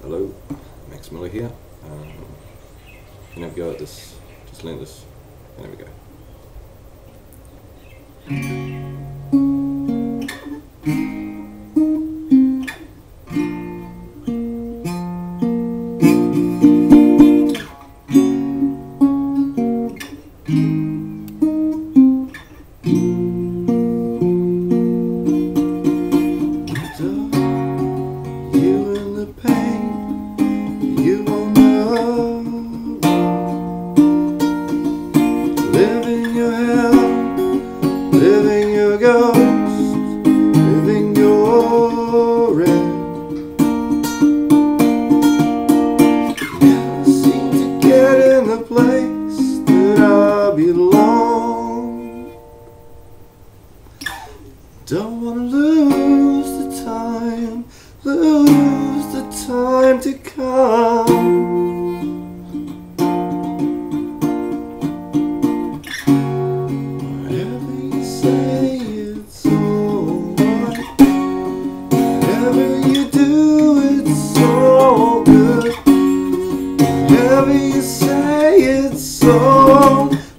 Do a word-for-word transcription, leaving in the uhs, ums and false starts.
Hello, Max Miller here. Um, can I have a go at this? Just learn this. There we go. You and the pain, you won't know. Living your hell, living your ghost, living your red. Never seem to get in the place that I belong. Don't wanna lose the time, lose the time to come. Whatever you say, it's alright. Whatever you do, it's all good. Whatever you say, it's all